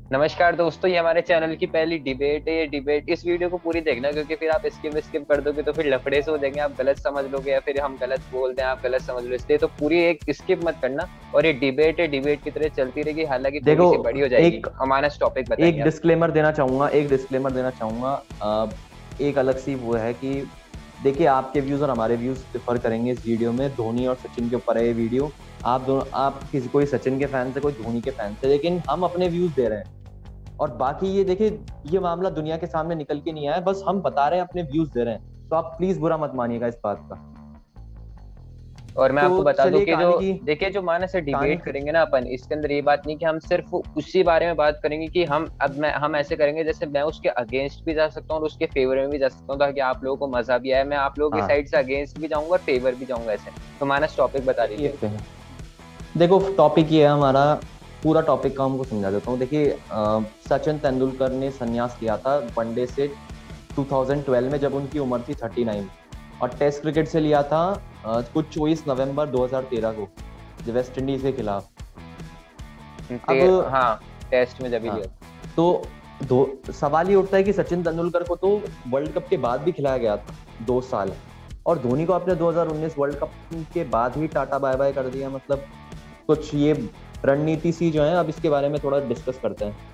नमस्कार दोस्तों, ये हमारे चैनल की पहली डिबेट है। ये डिबेट, इस वीडियो को पूरी देखना, क्योंकि फिर आप स्किप कर दोगे तो फिर लफड़े से हो जाएंगे, आप गलत समझ लोगे या फिर हम गलत बोल दें, आप गलत समझ लो। इसलिए तो पूरी एक स्किप मत करना। और ये डिबेट है, डिबेट की तरह चलती रहेगी, हालांकि थोड़ी देखो, सी बड़ी हो जाएगी। एक हम ऑनेस्ट टॉपिक एक बताएंगे आप। डिस्क्लेमर देना चाहूंगा, एक अलग सी वो है कि देखिए, आपके व्यूज और हमारे व्यूज डिफर करेंगे इस वीडियो में। धोनी और सचिन के ऊपर है ये वीडियो। आप दोनों, आप किसी, कोई सचिन के फैन से, कोई धोनी के फैन से, लेकिन हम अपने व्यूज दे रहे हैं। और बाकी ये देखिए, ये मामला दुनिया के सामने निकल के नहीं आया, बस हम बता रहे हैं, अपने व्यूज दे रहे हैं। तो आप प्लीज बुरा मत मानिएगा इस बात का। और मैं तो आपको बता दूं चलिए, कि जो कहानी की देखिए, जो मानस से कहानी डिबेट की करेंगे ना अपन, इसके अंदर ये बात नहीं कि हम सिर्फ उसी बारे में बात करेंगे कि हम ऐसे करेंगे जैसे मैं उसके अगेंस्ट भी जा सकता हूँ और उसके फेवर में भी जा सकता हूँ, ताकि आप लोगों को मजा भी आए। मैं आप लोगों की हाँ, साइड से अगेंस्ट भी जाऊंगा और फेवर भी जाऊंगा ऐसे। तो मानस टॉपिक बता ये दीजिए। पे है। देखो, टॉपिक ये है हमारा। पूरा टॉपिक का हमको समझा देता हूँ। देखिए, सचिन तेंदुलकर ने संन्यास लिया था वनडे से 2012 में, जब उनकी उम्र थी 39। और टेस्ट क्रिकेट से लिया था कुछ 24 नवंबर 2013 को, जो वेस्ट इंडीज के खिलाफ। अब हाँ, टेस्ट में जब भी हाँ, लिया था। तो सवाल ये उठता है कि सचिन तेंदुलकर को तो वर्ल्ड कप के बाद भी खिलाया गया था 2 साल, और धोनी को आपने 2019 वर्ल्ड कप के बाद ही टाटा बाय बाय कर दिया। मतलब कुछ ये रणनीति सी जो है, अब इसके बारे में थोड़ा डिस्कस करते हैं।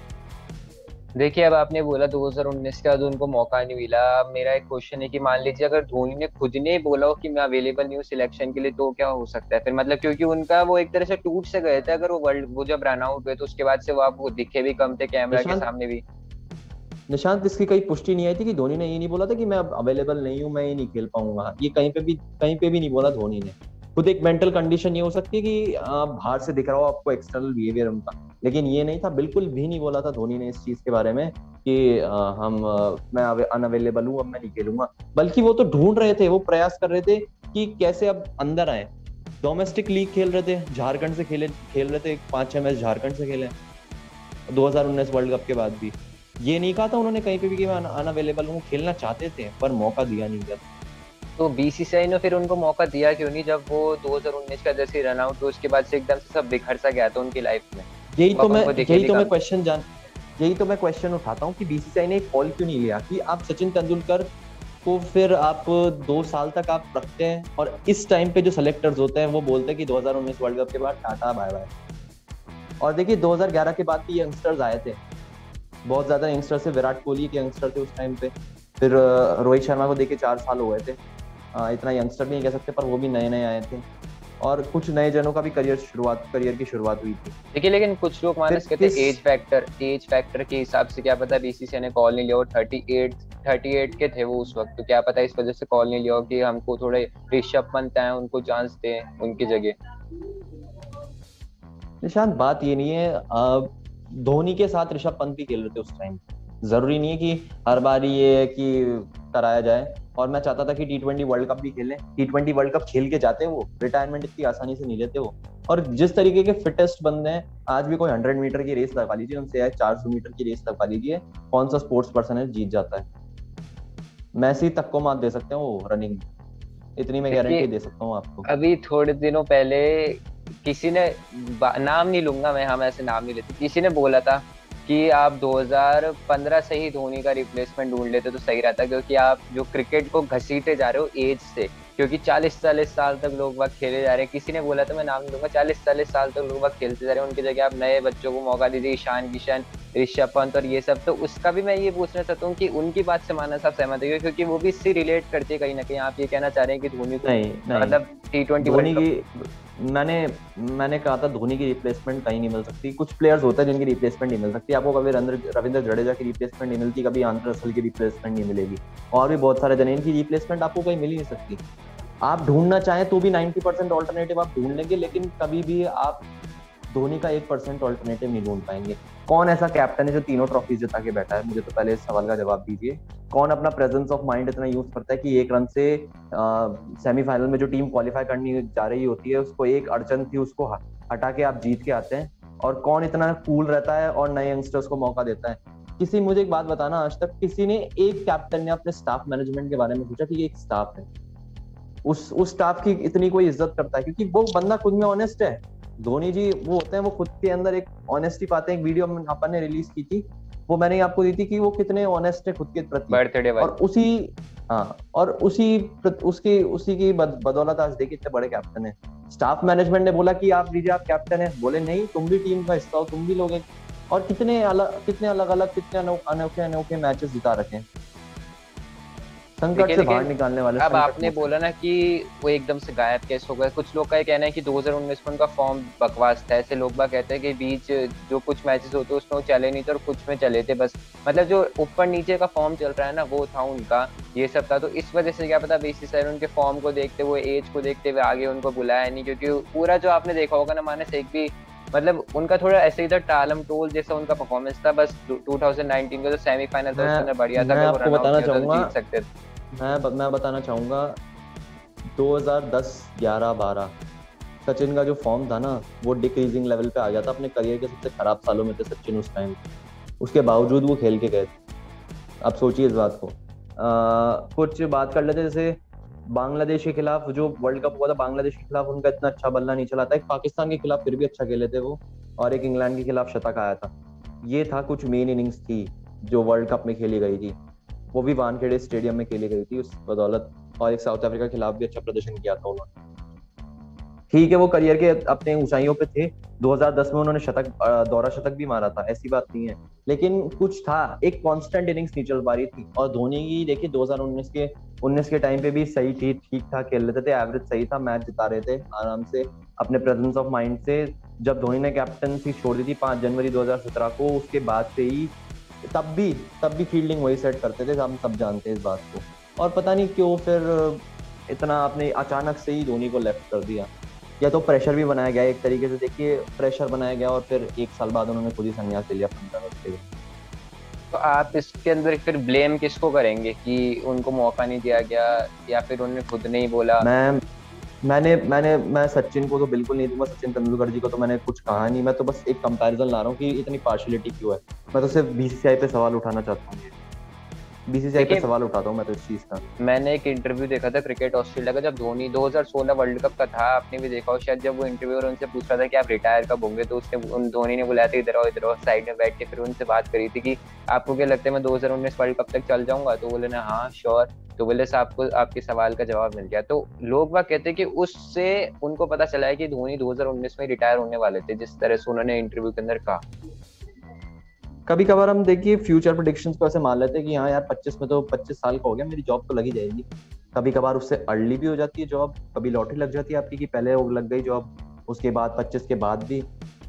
देखिए, अब आपने बोला 2019 के बाद उनको मौका नहीं मिला। अब मेरा एक क्वेश्चन है कि मान लीजिए अगर धोनी ने खुद ने बोला हो कि मैं अवेलेबल नहीं हूँ सिलेक्शन के लिए, तो क्या हो सकता है फिर? मतलब क्योंकि उनका वो एक तरह से टूट से गए थे। अगर वो जब रन आउट हुए तो उसके बाद से वो आपको दिखे भी कम थे कैमरा के निशांत सामने भी। निशांत इसकी कहीं पुष्टि नहीं आई थी कि धोनी ने ये नहीं बोला था कि मैं अब अवेलेबल नहीं हूं, मैं ये नहीं खेल पाऊंगा। ये कहीं पे भी नहीं बोला धोनी ने। खुद एक मेंटल कंडीशन ये हो सकती है कि बाहर से दिख रहा हो आपको एक्सटर्नल बिहेवियर उनका, लेकिन ये नहीं था, बिल्कुल भी नहीं बोला था धोनी ने इस चीज के बारे में कि मैं अनअवेलेबल हूँ, अब मैं नहीं खेलूंगा। बल्कि वो तो ढूंढ रहे थे, वो प्रयास कर रहे थे कि कैसे अब अंदर आए। डोमेस्टिक लीग खेल रहे थे, झारखंड से खेल रहे थे, 5-6 मैच झारखंड से खेले 2019 वर्ल्ड कप के बाद भी। ये नहीं कहा था उन्होंने कहीं पे भी कि मैं अनअवेलेबल हूँ, खेलना चाहते थे पर मौका दिया नहीं गया। तो बीसीसीआई ने फिर उनको मौका दिया क्यों नहीं, जब वो 2019 का जैसे रन आउट हुआ उसके बाद से एकदम से सब बिखर सा गया था उनकी लाइफ में। यही वो तो अपन मैं को दिखे यही भी तो मैं कम थे। क्वेश्चन जान यही तो मैं क्वेश्चन उठाता हूँ कि बीसीसीआई ने एक कॉल क्यों नहीं लिया कि आप सचिन तेंदुलकर को फिर आप 2 साल तक आप रखते हैं, और इस टाइम पे जो सेलेक्टर्स होते हैं वो बोलते हैं कि 2019 वर्ल्ड कप के बाद टाटा बाय बाय। और देखिए, 2011 के बाद भी यंगस्टर्स आए थे, बहुत ज्यादा यंगस्टर्स थे। विराट कोहली के यंगस्टर थे उस टाइम पे। फिर रोहित शर्मा को देखे 4 साल हो गए थे। इतना यंगस्टर नहीं कह सकते, पर वो भी नए नए आए थे। और कुछ नए जनों का भी करियर की शुरुआत हुई थी। देखिए, लेकिन कुछ लोग मानस फिर कहते हैं किस एज फैक्टर के हिसाब से क्या पता बीसीसीआई ने कॉल नहीं लिया। और 38 के थे वो उस वक्त, तो क्या पता इस वजह से कॉल नहीं लिया हो कि हमको थोड़े ऋषभ पंत आए उनको चांस दें उनकी जगह। निशांत, बात ये नहीं है, धोनी के साथ ऋषभ पंत भी खेल रहे थे उस टाइम। जरूरी नहीं है कि हर बार ये है कि कराया जाए। और मैं चाहता था कि T20 वर्ल्ड कप भी खेलें। T20 वर्ल्ड कप खेल के जाते वो, रिटायरमेंट इतनी आसानी से नहीं लेते वो। और जिस तरीके के फिटेस्ट बंदे हैं, आज भी कोई 100 मीटर की रेस लगवा लीजिए उनसे, या 400 मीटर की रेस लगवा लीजिए, कौन सा स्पोर्ट्स पर्सन है जीत जाता है? मैसी तक को मात दे सकते हैं वो रनिंग, इतनी मैं गारंटी देखिए, दे सकता हूँ आपको। अभी थोड़े दिनों पहले किसी ने, नाम नहीं लूंगा मैं, हम ऐसे नाम नहीं लेते, किसी ने बोला था कि आप 2015 से ही धोनी का रिप्लेसमेंट ढूंढ लेते तो सही रहता, क्योंकि आप जो क्रिकेट को घसीटे जा रहे हो एज से। क्योंकि 40-40 साल तक लोग वक्त खेले जा रहे हैं, किसी ने बोला था, मैं नाम नहीं लूंगा, 40-40 साल तक लोग वक्त खेलते जा रहे हैं, उनकी जगह आप नए बच्चों को मौका दीजिए, ईशान किशन, ऋषभ पंत और ये सब। तो उसका भी मैं ये पूछना चाहता हूँ कि उनकी बात से माना साहब सहमत है, क्योंकि वो भी इससे रिलेट करती है कहीं ना कहीं। आप ये कहना चाह रहे हैं कि धोनी को नहीं नहीं, मतलब T20 वर्ल्ड धोनी कप। की मैंने मैंने कहा था धोनी की रिप्लेसमेंट कहीं नहीं मिल सकती। कुछ प्लेयर्स होते हैं जिनकी रिप्लेसमेंट नहीं मिल सकती। आपको कभी रविंद्र जडेजा की रिप्लेसमेंट नहीं मिलती, कभी आंद्रे रसल की रिप्लेसमेंट नहीं मिलेगी, और भी बहुत सारे जन, इनकी रिप्लेसमेंट आपको कहीं मिल ही नहीं सकती। आप ढूंढना चाहें तो भी 90% ऑल्टरनेटिव आप ढूंढ लेंगे, लेकिन कभी भी आप धोनी का 1% ऑल्टरनेटिव नहीं ढूंढ पाएंगे। कौन ऐसा कैप्टन है जो तीनों ट्रॉफी जिता के बैठा है? मुझे तो पहले इस सवाल का जवाब दीजिए। कौन अपना प्रेजेंस ऑफ माइंड इतना यूज करता है कि 1 रन से सेमीफाइनल में जो टीम क्वालिफाई करनी जा रही होती है, उसको एक अड़चन थी, उसको हटा के आप जीत के आते हैं? और कौन इतना कूल रहता है और नए यंगस्टर्स को मौका देता है? मुझे एक बात बताना, आज तक किसी ने, एक कैप्टन ने अपने स्टाफ मैनेजमेंट के बारे में सोचा कि ये एक स्टाफ है, उस स्टाफ की इतनी कोई इज्जत करता है? क्योंकि वो बंदा खुद में ऑनेस्ट है। धोनी जी वो होते हैं, वो खुद के अंदर एक ऑनेस्टी पाते हैं। एक वीडियो अपन ने रिलीज की थी, वो मैंने आपको दी थी कि वो कितने ऑनेस्ट है खुद के प्रति। बर्थडे और वाली। उसी, हाँ, और उसकी उसी की बदौलत आज देखिए इतने बड़े कैप्टन है। स्टाफ मैनेजमेंट ने बोला कि आप लीजिए, आप कैप्टन है, बोले नहीं तुम भी टीम का हिस्सा हो, तुम भी लोगे। और कितने अलग अलग कितने अनोखे अनोखे मैचेस जिता रखे हैं, संकट देखिए से बाहर लेकिन निकालने वाले अब संकट आपने मोचन। बोला ना कि वो एकदम से गायब कैसे हो गए। कुछ लोग का ये कहना है कि 2019 में उनका फॉर्म बकवास था। ऐसे लोग बाग कहते हैं कि बीच जो कुछ मैचेस होते उसमें वो चले नहीं थे और कुछ में चले थे बस। मतलब जो ऊपर नीचे का फॉर्म चल रहा है ना वो था उनका, ये सब था। तो इस वजह से क्या पता बीसीसीआई ने उनके फॉर्म को देखते हुए, एज को देखते हुए आगे उनको बुलाया नहीं। क्योंकि पूरा जो आपने देखा होगा ना मानस, एक भी मतलब उनका थोड़ा ऐसे ही था, टालम टोल जैसा उनका परफॉर्मेंस था। बस 2019 का जो सेमीफाइनल था उसके अंदर बढ़िया था, मैं अगर वो आपको रन आउट बताना नहीं होता तो चाहूंगा, जीत सकते थे। मैं बताना चाहूंगा 2010, 11, 12 सचिन का जो फॉर्म था ना, वो डिक्रीजिंग लेवल पे आ गया था। अपने करियर के सबसे खराब सालों में थे सचिन उस टाइम। उसके बावजूद वो खेल के गए थे। आप सोचिए इस बात को। कुछ बात कर लेते, जैसे बांग्लादेश के खिलाफ जो वर्ल्ड कप हुआ था, बांग्लादेश के खिलाफ उनका इतना अच्छा बल्ला नहीं चला था। एक पाकिस्तान के खिलाफ फिर भी अच्छा खेले थे वो, और एक इंग्लैंड के खिलाफ शतक आया था। ये था कुछ मेन इनिंग्स थी जो वर्ल्ड कप में खेली गई थी, वो भी वानखेड़े स्टेडियम में खेली गई थी उस बदौलत। और एक साउथ अफ्रीका के खिलाफ भी अच्छा प्रदर्शन किया था उन्होंने। ठीक है, वो करियर के अपने ऊंचाइयों पे थे। 2010 में उन्होंने शतक, दौरा शतक भी मारा था, ऐसी बात नहीं है। लेकिन कुछ था, एक कांस्टेंट इनिंग्स नहीं चल पा रही थी। और धोनी की देखिए 2019 के टाइम पे भी सही थी, ठीक ठाक खेल रहे थे, एवरेज सही था, मैच जिता रहे थे आराम से अपने प्रेजेंस ऑफ माइंड से। जब धोनी ने कैप्टनसी छोड़ दी थी 5 जनवरी 2017 को, उसके बाद से ही तब भी फील्डिंग वही सेट करते थे, हम सब जानते हैं इस बात को। और पता नहीं क्यों फिर इतना आपने अचानक से ही धोनी को लेफ्ट कर दिया। या तो प्रेशर भी बनाया गया एक तरीके से, देखिए प्रेशर बनाया गया और फिर एक साल बाद उन्होंने खुद ही संन्यास ले लिया 15 अगस्त के। तो आप इसके अंदर फिर ब्लेम किसको करेंगे कि उनको मौका नहीं दिया गया, या फिर उन्होंने खुद नहीं बोला? मैं मैं सचिन को तो बिल्कुल नहीं दूंगा, सचिन तेंदुलकर जी को तो मैंने कुछ कहा नहीं। मैं तो बस एक कंपैरिजन ला रहा हूँ कि इतनी पार्शियलिटी क्यों है। मैं तो सिर्फ बीसीसीआई पे सवाल उठाना चाहता हूँ, बीसीसीआई पे देखिए सवाल उठाता हूँ मैं तो इस चीज का। मैंने एक इंटरव्यू देखा था क्रिकेट ऑस्ट्रेलिया का, जब धोनी 2016 वर्ल्ड कप का था, आपने भी देखा हो शायद, जब वो इंटरव्यूअर उनसे पूछ रहा था कि आप रिटायर कब होंगे, तो उसने उन धोनी ने बुलाया था इधर आओ साइड में बैठ के, फिर उनसे बात करी थी कि आपको क्या लगता है मैं 2019 वर्ल्ड कप तक चल जाऊंगा? तो बोले ना हाँ श्योर। तो बोले से आपको आपके सवाल का जवाब मिल गया। तो लोग बाग कहते हैं कि उससे उनको पता चला है कि धोनी 2019 में रिटायर होने वाले थे, जिस तरह से उन्होंने इंटरव्यू के अंदर कहा। कभी कभार हम देखिए फ्यूचर प्रेडिक्शंस को ऐसे मान लेते हैं कि हाँ यार 25 में तो 25 साल का हो गया, मेरी जॉब तो लगी जाएगी। कभी कभार उससे अर्ली भी हो जाती है जॉब, कभी लॉटरी लग जाती है आपकी कि पहले वो लग गई जॉब, उसके बाद 25 के बाद भी।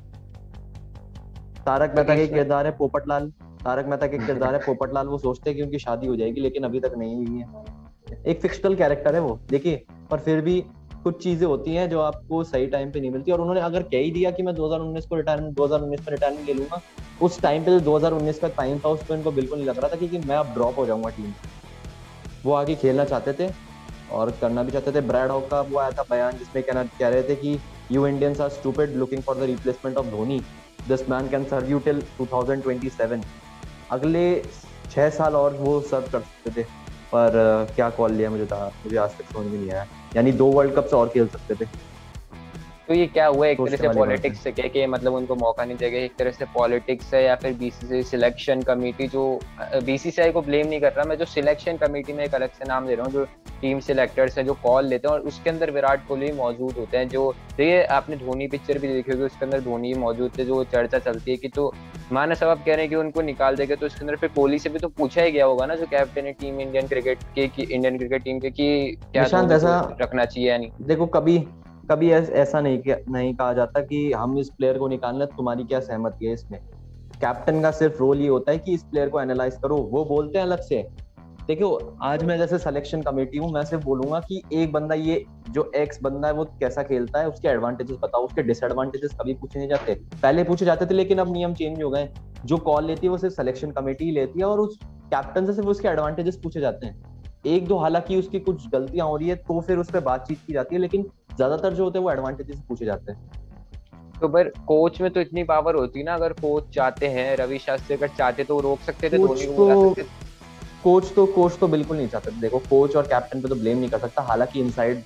तारक तो मेहता के इसमें किरदार है पोपटलाल, तारक मेहता के किरदार है पोपटलाल, वो सोचते हैं कि उनकी शादी हो जाएगी लेकिन अभी तक नहीं हुई है। एक फिक्शनल कैरेक्टर है वो देखिए, पर फिर भी कुछ चीजें होती हैं जो आपको सही टाइम पे नहीं मिलती। और उन्होंने अगर कह ही दिया कि मैं 2019 में रिटायरमेंट ले लूंगा, उस टाइम पे 2019 का टाइम था, उस पर इनको बिल्कुल नहीं लग रहा था कि मैं अब ड्रॉप हो जाऊंगा टीम से। वो आगे खेलना चाहते थे और करना भी चाहते थे। ब्रैड हॉक का वो आया था बयान जिसमें कह रहे थे कि you Indians are stupid looking for the replacement of Dhoni, this man can serve you till 2027। अगले 6 साल और वो सर्व कर सकते थे, पर क्या कॉल लिया मुझे आज तक समझ में नहीं आया। यानी 2 वर्ल्ड कप और खेल सकते थे। तो ये क्या हुआ, एक तरह सोचने से वाली बात है। पॉलिटिक्स से क्या कि मतलब उनको मौका नहीं दिया गया, एक तरह से पॉलिटिक्स है? या फिर बीसीसीआई सिलेक्शन कमेटी, जो बीसीसीआई को ब्लेम नहीं कर रहा मैं, जो सिलेक्शन कमेटी में एक अलग से नाम ले रहा हूँ, जो टीम सिलेक्टर्स हैं जो कॉल लेते हैं, और उसके अंदर विराट कोहली मौजूद होते हैं। जो देखिए आपने धोनी पिक्चर भी देखी होगी, उसके अंदर धोनी मौजूद थे, जो चर्चा चलती है कि तो मानस अब आप कह रहे हैं कि उनको निकाल देंगे, तो इसके अंदर फिर कोहली से भी तो पूछा ही गया होगा ना, जो कैप्टन है टीम इंडियन क्रिकेट के, इंडियन क्रिकेट टीम के, कि क्या निशांत, धोनी को ऐसा रखना चाहिए या नहीं? देखो, कभी कभी ऐसा नहीं कहा जाता कि हम इस प्लेयर को निकालना, तुम्हारी क्या सहमति है इसमें। कैप्टन का सिर्फ रोल ये होता है कि इस प्लेयर को एनालाइज करो, वो बोलते हैं अलग से। देखो आज मैं जैसे सिलेक्शन कमेटी हूँ, मैं सिर्फ बोलूंगा कि एक बंदा, ये जो एक्स बंदा है वो कैसा खेलता है, उसके एडवांटेजेस बताओ, उसके डिसएडवांटेजेस कभी पूछे नहीं जाते। पहले पूछे जाते थे लेकिन अब नियम चेंज हो गए। जो कॉल लेती है वो सिर्फ सिलेक्शन कमेटी ही लेती है और उस कैप्टन से सिर्फ उसके एडवांटेजेस पूछे जाते हैं। एक दो हालांकि उसकी कुछ गलतियां हो रही है तो फिर उस पर बातचीत की जाती है, लेकिन ज्यादातर जो होते हैं वो एडवांटेजेस पूछे जाते हैं। तो पर कोच में तो इतनी पावर होती है ना, अगर कोच चाहते हैं, रवि शास्त्री अगर चाहते तो वो रोक सकते थे, कोच धोनी को तो बुला सकते थे। कोच तो बिल्कुल नहीं चाहते। देखो कोच और कैप्टन पे तो ब्लेम नहीं कर सकता। हालांकि इनसाइड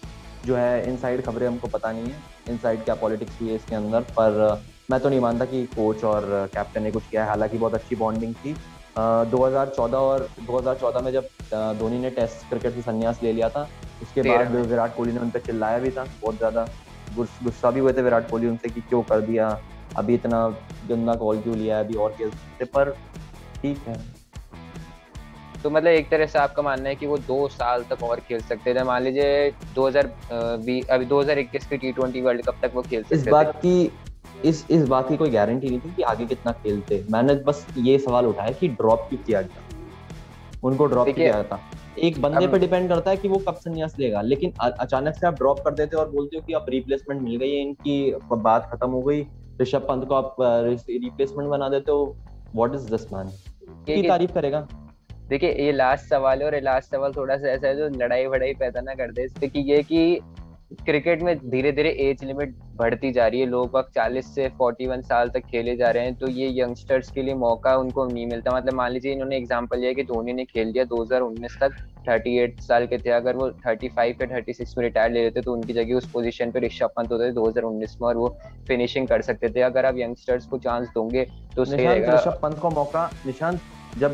जो है इनसाइड खबरें हमको पता नहीं है, इनसाइड क्या पॉलिटिक्स हुई है इसके अंदर, पर मैं तो नहीं मानता कि कोच और कैप्टन ने कुछ किया है। हालांकि बहुत अच्छी बॉन्डिंग थी। 2014 और 2014 में जब धोनी ने टेस्ट क्रिकेट से संन्यास ले लिया था, उसके बाद विराट कोहली ने उन पर चिल्लाया भी था बहुत ज्यादा, गुस्सा भी हुए थे विराट कोहली उनसे कि क्यों कर दिया, अभी इतना गंदा कॉल क्यों लिया, अभी और खेल सकते, पर ठीक है। तो मतलब एक तरह से आपका मानना है कि वो 2 साल तक और खेल सकते थे, मान लीजिए 2020 अभी 2021 की T20 वर्ल्ड कप तक वो खेल सकते थे। इस बात की कोई गारंटी नहीं थी कि आगे कितना खेलते। मैंने बस ये सवाल उठाया कि ड्रॉप क्यों किया गया, उनको ड्रॉप क्यों किया था। एक बंदे पे डिपेंड करता है कि वो कब संन्यास लेगा, लेकिन अचानक से आप ड्रॉप कर देते हो और बोलते हो कि अब रिप्लेसमेंट मिल गई है, इनकी बात खत्म हो गई, ऋषभ पंत को आप रिप्लेसमेंट बना देते हो। व्हाट इज दिस मैन, की तारीफ करेगा। देखिए ये लास्ट सवाल है, और ये लास्ट सवाल थोड़ा सा ऐसा है जो लड़ाई वड़ाई पैदा ना कर दे इस पे, कि ये कि क्रिकेट में धीरे धीरे एज लिमिट बढ़ती जा रही है, लोग अब 40 से 41 साल तक खेले जा रहे हैं, तो ये यंगस्टर्स के लिए मौका उनको नहीं मिलता। मतलब मान लीजिए इन्होंने एग्जांपल लिया कि धोनी ने खेल लिया 2019 तक, 38 साल के थे, अगर वो 35 या 36 में रिटायर ले लेते तो उनकी जगह उस पोजीशन पे ऋषभ पंत होते थे 2019 में, और वो फिनिशिंग कर सकते थे। अगर आप यंगस्टर्स को चांस दोगे तो सही रहेगा। ऋषभ पंत को मौका, निशांत जब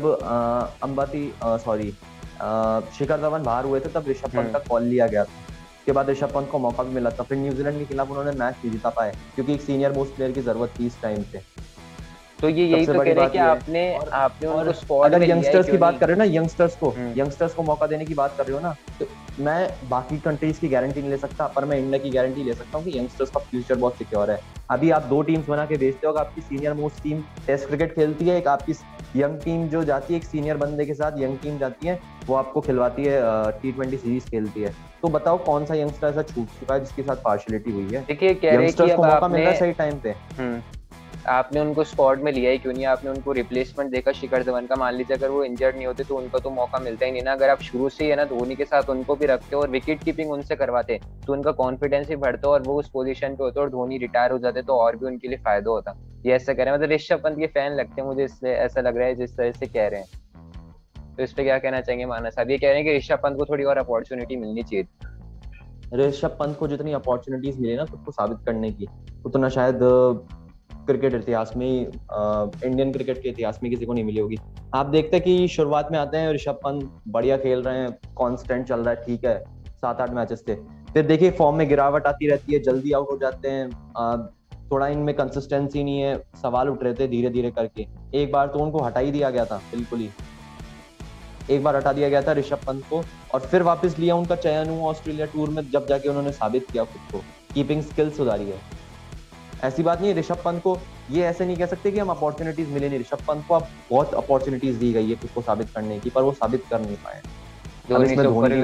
शिखर धवन बाहर हुए थे तब ऋषभ पंत का कॉल लिया गया था, उसके बाद ऋषभ पंत को मौका भी मिला था, फिर न्यूजीलैंड के खिलाफ उन्होंने मैच नहीं जीता पाए क्योंकि एक सीनियर मोस्ट प्लेयर की जरूरत थी इस टाइम पे। तो ये यही तो कह रहे हैं कि आपने उनको स्क्वाड अगर यंगस्टर्स की बात कर रहे हो ना, यंगस्टर्स को मौका देने की बात कर रहे हो ना, तो मैं बाकी कंट्रीज की गारंटी नहीं ले सकता, पर मैं इंडिया की गारंटी ले सकता हूँ कि यंगस्टर्स का फ्यूचर बहुत सिक्योर है। अभी आप 2 टीम्स बना के भेजते हो, आपकी senior most team test cricket खेलती है, एक आपकी यंग टीम जो जाती है, एक सीनियर बंदे के साथ यंग टीम जाती है, वो आपको खिलवाती है, T20 सीरीज खेलती है, तो बताओ कौन सा यंगस्टर ऐसा छूट चुका है जिसके साथ पार्शियलिटी हुई है। देखिए कह रहे कि अब मौका मिल रहा है सही टाइम पे। आपने उनको स्क्वाड में लिया ही क्यों नहीं, आपने उनको रिप्लेसमेंट देखा शिखर धवन का, मान लीजिए अगर वो इंजर्ड नहीं होते तो उनका तो मौका मिलता ही नहीं ना। अगर आप शुरू से है ना धोनी के साथ उनको भी रखते और विकेट कीपिंग उनसे करवाते तो उनका कॉन्फिडेंस भी बढ़ता और वो उस पोजीशन पे होते और धोनी रिटायर हो जाते तो और भी उनके लिए फायदा होता। ये ऐसा कह रहे हैं, मतलब ऋषभ पंत के फैन लगते हैं मुझे, इसलिए ऐसा लग रहा है जिस तरह से कह रहे हैं। तो इस पे क्या कहना चाहेंगे मानस साहब? ये कह रहे हैं कि ऋषभ पंत को थोड़ी और अपॉर्चुनिटी मिलनी चाहिए। ऋषभ पंत को जितनी अपॉर्चुनिटीज मिली ना खुद को साबित करने की, उतना शायद क्रिकेट इतिहास में, इंडियन क्रिकेट के इतिहास में किसी को नहीं मिली होगी। आप देखते हैं कि शुरुआत में आते हैं ऋषभ पंत बढ़िया खेल रहे हैं, कांस्टेंट चल रहा है, ठीक है, 7-8 मैचेस थे, फिर देखिए फॉर्म में गिरावट आती रहती है, जल्दी आउट हो जाते हैं, थोड़ा इनमें कंसिस्टेंसी नहीं है, सवाल उठ रहे थे धीरे धीरे करके। एक बार तो उनको हटा ही दिया गया था, बिल्कुल ही एक बार हटा दिया गया था ऋषभ पंत को, और फिर वापस लिया, उनका चयन हुआ ऑस्ट्रेलिया टूर में, जब जाके उन्होंने साबित किया खुद को, कीपिंग स्किल्स सुधारी है। ऐसी बात नहीं है ऋषभ पंत को, ये ऐसे नहीं कह सकते कि हम अपॉर्चुनिटीज मिले नहीं, ऋषभ पंत को अब बहुत अपॉर्चुनिटीज दी गई है खुद को साबित करने की, पर वो साबित कर नहीं पाए। 2019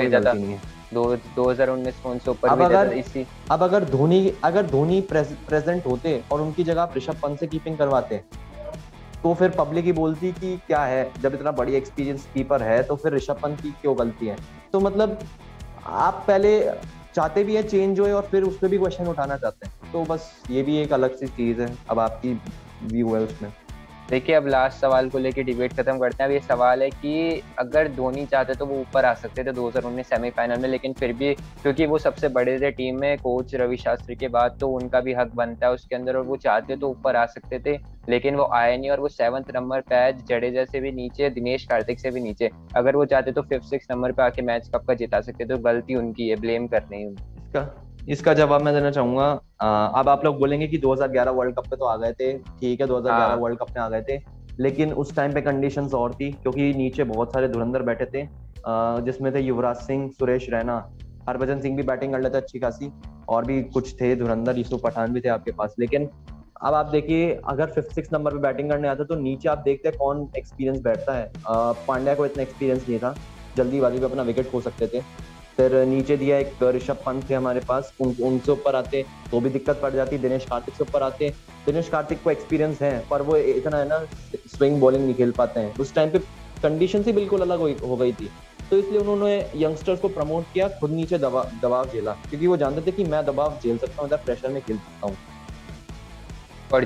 अब अगर धोनी प्रेजेंट होते और उनकी जगह ऋषभ पंत से कीपिंग करवाते तो फिर पब्लिक ही बोलती कि क्या है, जब इतना बढ़िया एक्सपीरियंस कीपर है तो फिर ऋषभ पंत की क्यों गलती है। तो मतलब आप पहले चाहते भी है चेंज होए और फिर उस पर भी क्वेश्चन उठाना चाहते हैं, तो बस ये भी एक अलग सी चीज है, अब आपकी व्यू है उसमें। देखिए अब लास्ट सवाल को लेके डिबेट खत्म करते हैं। अब ये सवाल है कि अगर धोनी चाहते तो वो ऊपर आ सकते थे 2019 सेमीफाइनल में, लेकिन फिर भी क्योंकि वो सबसे बड़े थे टीम में कोच रवि शास्त्री के बाद, तो उनका भी हक बनता है उसके अंदर, और वो चाहते तो ऊपर आ सकते थे, लेकिन वो आए नहीं, और वो 7th नंबर पे आए, जडेजा से भी नीचे, दिनेश कार्तिक से भी नीचे। अगर वो चाहते तो 5th-6th नंबर पे आके मैच कप का जिता सकते, तो गलती उनकी है, ब्लेम कर रही हूँ। इसका जवाब मैं देना चाहूंगा। अब आप लोग बोलेंगे कि 2011 वर्ल्ड कप पे तो आ गए थे, ठीक है 2011 वर्ल्ड कप में आ गए थे, लेकिन उस टाइम पे कंडीशंस और थी, क्योंकि नीचे बहुत सारे धुरंधर बैठे थे, जिसमें थे युवराज सिंह, सुरेश रैना, हरभजन सिंह भी बैटिंग कर लेते अच्छी खासी, और भी कुछ थे धुरंधर, यूसुफ पठान भी थे आपके पास। लेकिन अब आप देखिए अगर 5th-6th नंबर पे बैटिंग करने आता तो नीचे आप देखते हैं कौन एक्सपीरियंस बैठता है। पांड्या को इतना एक्सपीरियंस नहीं था, जल्दीबाजी में अपना विकेट खो सकते थे। फिर नीचे दिया एक ऋषभ पंत थे हमारे पास, उनसे ऊपर आते तो भी दिक्कत पड़ जाती। दिनेश कार्तिक से ऊपर आते, दिनेश कार्तिक को एक्सपीरियंस है पर वो इतना है ना स्विंग बॉलिंग नहीं खेल पाते हैं। उस टाइम पे कंडीशन ही बिल्कुल अलग हो गई थी, तो इसलिए उन्होंने यंगस्टर्स को प्रमोट किया, खुद नीचे दबाव झेला, क्योंकि वो जानते थे कि मैं दबाव झेल सकता हूँ, प्रेशर में खेल सकता हूँ। और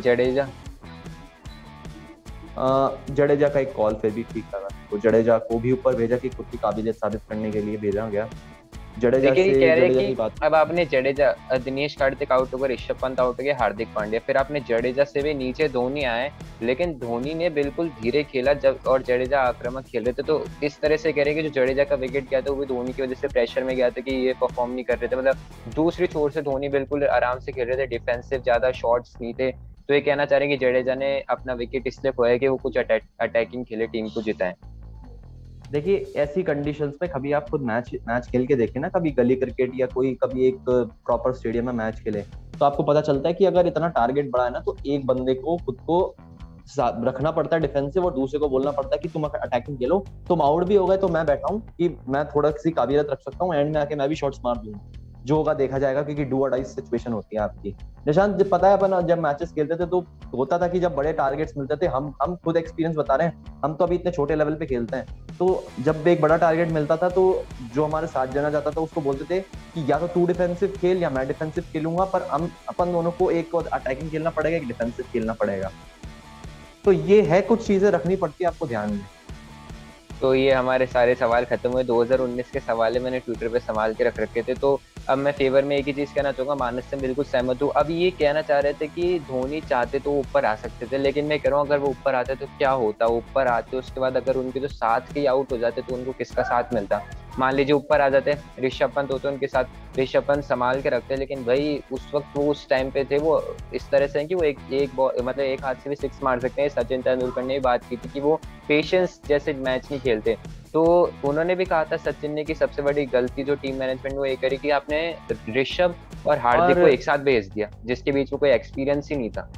जडेजा का एक कॉल फिर भी ठीक लगा, तो जडेजा को भी ऊपर भेजा कि खुद की काबिलियत साबित करने के लिए भेजा गया। जडेजा लेकिन ये से कह रहे हैं जडेजा कि की बात। अब आपने जडेजा, दिनेश कार्तिक आउट हो गए, ऋषभ पंत आउट हो गए, हार्दिक पांड्या, फिर आपने जडेजा से भी नीचे धोनी आए, लेकिन धोनी ने बिल्कुल धीरे खेला जब, और जडेजा आक्रामक खेल रहे थे। तो इस तरह से कह रहे हैं कि जो जडेजा का विकेट गया था वो भी धोनी की वजह से प्रेशर में गया था कि ये परफॉर्म नहीं कर रहे थे। मतलब दूसरी छोर से धोनी बिल्कुल आराम से खेल रहे थे, डिफेंसिव ज्यादा शॉट्स नहीं थे। तो ये कहना चाह रहे हैं कि जडेजा ने अपना विकेट इसलिए खोया कि वो कुछ अटैकिंग खेले, टीम को जिताए। देखिए ऐसी कंडीशंस में कभी आप खुद मैच मैच खेल के देखें ना, कभी गली क्रिकेट या कोई कभी एक प्रॉपर स्टेडियम में मैच खेले, तो आपको पता चलता है कि अगर इतना टारगेट बड़ा है ना, तो एक बंदे को खुद को रखना पड़ता है डिफेंसिव, और दूसरे को बोलना पड़ता है कि तुम अटैकिंग खेलो, तुम आउट भी हो गए तो मैं बैठा हूँ कि मैं थोड़ा सी काबिलियत रख सकता हूँ, एंड में आके मैं भी शॉट्स मार दूंगा, जो होगा देखा जाएगा, क्योंकि डू और डाई सिचुएशन होती है आपकी। निशांत, जब पता है अपन जब मैचेस खेलते थे तो होता था कि जब बड़े टारगेट्स मिलते थे, हम खुद एक्सपीरियंस बता रहे हैं, हम तो अभी इतने छोटे लेवल पे खेलते हैं, तो जब एक बड़ा टारगेट मिलता था तो जो हमारे साथ जना जाता था उसको बोलते थे कि या तो तू डिफेंसिव खेल या मैं डिफेंसिव खेलूंगा, पर हम अपन दोनों को एक अटैकिंग खेलना पड़ेगा, एक डिफेंसिव खेलना पड़ेगा। तो ये है, कुछ चीजें रखनी पड़ती है आपको ध्यान में। तो ये हमारे सारे सवाल खत्म हुए। 2019 के सवाल मैंने ट्विटर पे संभाल के रख रखे थे। तो अब मैं फेवर में एक ही चीज कहना चाहूंगा, मानस से बिल्कुल सहमत हूँ। अब ये कहना चाह रहे थे कि धोनी चाहते तो वो ऊपर आ सकते थे, लेकिन मैं कह रहा हूँ अगर वो ऊपर आते तो क्या होता, ऊपर आते उसके बाद अगर उनके जो साथ के आउट हो जाते तो उनको किसका साथ मिलता। मान लीजिए ऊपर आ जाते, ऋषभ पंत होते उनके साथ, ऋषभ पंत संभाल के रखते, लेकिन भाई उस वक्त वो उस टाइम पे थे, वो इस तरह से है कि वो एक मतलब एक हाथ से भी सिक्स मार सकते हैं। सचिन तेंदुलकर ने भी बात की थी कि वो पेशेंस जैसे मैच नहीं खेलते। तो उन्होंने भी कहा था सचिन ने कि सबसे बड़ी गलती जो टीम मैनेजमेंट ने वो ये करी कि आपने ऋषभ और हार्दिक को और एक साथ भेज दिया, जिसके बीच में कोई एक्सपीरियंस ही नहीं था।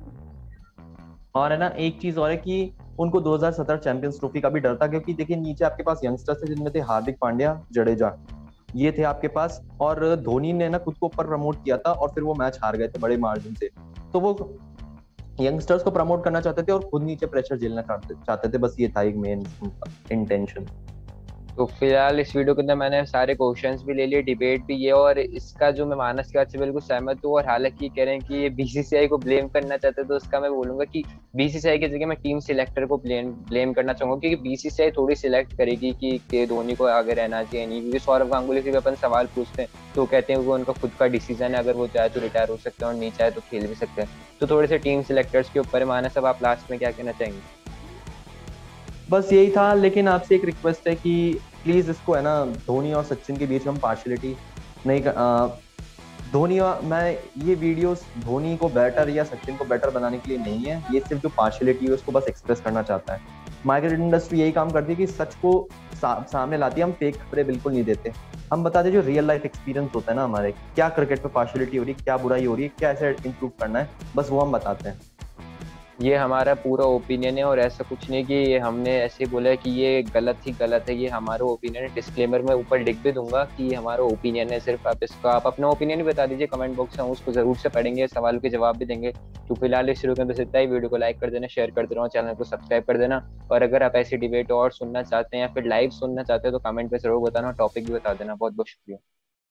और है ना, एक चीज और है कि उनको 2017 चैंपियंस ट्रॉफी का भी डर था, क्योंकि देखिए नीचे आपके पास यंगस्टर्स थे जिनमें थे हार्दिक पांड्या, जडेजा, ये थे आपके पास, और धोनी ने ना खुद को ऊपर प्रमोट किया था और फिर वो मैच हार गए थे बड़े मार्जिन से। तो वो यंगस्टर्स को प्रमोट करना चाहते थे और खुद नीचे प्रेशर झेलना चाहते चाहते थे, बस ये था एक मेन इंटेंशन। तो फिलहाल इस वीडियो के अंदर मैंने सारे क्वेश्चंस भी ले लिए, डिबेट भी ये, और इसका जो मैं मानस की बात से बिल्कुल सहमत हूँ। और हालांकि कह रहे हैं कि ये बीसीसीआई को ब्लेम करना चाहते हैं, तो उसका मैं बोलूंगा कि बीसीसीआई की जगह मैं टीम सिलेक्टर को ब्लेम ब्लेम करना चाहूंगा, क्योंकि बीसीसीआई थोड़ी सिलेक्ट करेगी कि धोनी को आगे रहना चाहिए नहीं। क्योंकि सौरव गांगुली से भी अपन सवाल पूछते हैं तो कहते हैं वो उनका खुद का डिसीजन है, अगर वो चाहे तो रिटायर हो सकते हैं और नहीं चाहे तो खेल भी सकते हैं। तो थोड़े से टीम सिलेक्टर्स के ऊपर है। मानस, अब आप लास्ट में क्या कहना चाहेंगे? बस यही था, लेकिन आपसे एक रिक्वेस्ट है कि प्लीज इसको है ना, धोनी और सचिन के बीच में हम पार्शलिटी नहीं धोनी और मैं, ये वीडियोस धोनी को बेटर या सचिन को बेटर बनाने के लिए नहीं है, ये सिर्फ जो पार्शलिटी है उसको बस एक्सप्रेस करना चाहता है। मार्केट इंडस्ट्री यही काम करती है कि सच को सामने लाती है, हम फेक खबरें बिल्कुल नहीं देते। हम बताते हैं जो रियल लाइफ एक्सपीरियंस होता है ना हमारे, क्या क्रिकेट में पार्शलिटी हो रही है, क्या बुराई हो रही है, क्या ऐसे इंप्रूव करना है, बस वो हम बताते हैं। ये हमारा पूरा ओपिनियन है, और ऐसा कुछ नहीं कि ये हमने ऐसे बोला है कि ये गलत ही गलत है। ये हमारा ओपिनियन है, डिस्क्लेमर में ऊपर लिख भी दूंगा कि ये हमारा ओपिनियन है। सिर्फ आप इसका आप अपना ओपिनियन ही बता दीजिए कमेंट बॉक्स में, हम उसको जरूर से पढ़ेंगे, सवाल के जवाब भी देंगे। तो फिलहाल इस शुरू में बस इतना ही। वीडियो को लाइक कर देना, शेयर कर देना और चैनल को सब्सक्राइब कर देना। और अगर आप ऐसी डिबेट और सुनना चाहते हैं या फिर लाइव सुनना चाहते हैं तो कमेंट में जरूर बताना, टॉपिक भी बता देना। बहुत बहुत शुक्रिया।